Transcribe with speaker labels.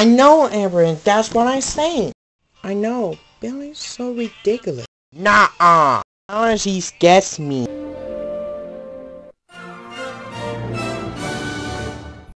Speaker 1: I know, Aaron, that's what I'm saying. I know, Billy's so ridiculous. Nah-uh. Honestly, gets me.